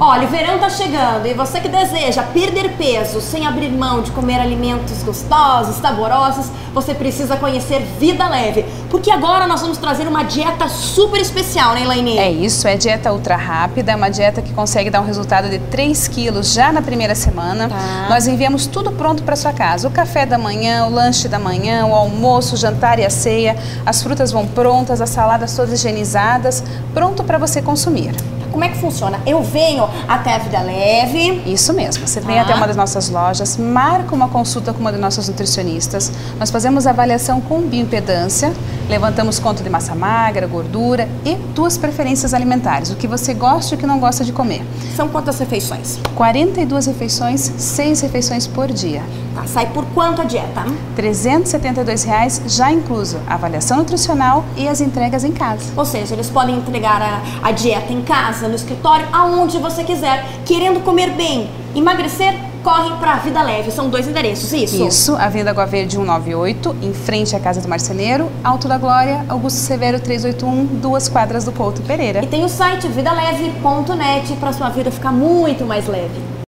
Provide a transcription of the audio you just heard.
Olha, o verão tá chegando e você que deseja perder peso sem abrir mão de comer alimentos gostosos, saborosos, você precisa conhecer Vida Leve. Porque agora nós vamos trazer uma dieta super especial, né, Elaine? É isso, é dieta ultra rápida, é uma dieta que consegue dar um resultado de 3 quilos já na primeira semana. Nós enviamos tudo pronto para sua casa, o café da manhã, o lanche da manhã, o almoço, o jantar e a ceia, as frutas vão prontas, as saladas todas higienizadas, pronto para você consumir. Como é que funciona? Eu venho até a Vida Leve. Isso mesmo, você vem até uma das nossas lojas, marca uma consulta com uma das nossas nutricionistas, nós fazemos avaliação com bioimpedância, levantamos conta de massa magra, gordura e tuas preferências alimentares, o que você gosta e o que não gosta de comer. São quantas refeições? 42 refeições, 6 refeições por dia. Tá, sai por quanto a dieta? R$ 372 já incluso a avaliação nutricional e as entregas em casa. Ou seja, eles podem entregar a dieta em casa, no escritório, aonde você quiser. Querendo comer bem, emagrecer, corre para a Vida Leve. São 2 endereços, isso? Isso, Avenida Água Verde 198, em frente à Casa do Marceneiro, Alto da Glória, Augusto Severo 381, 2 quadras do Couto Pereira. E tem o site vidaleve.net para sua vida ficar muito mais leve.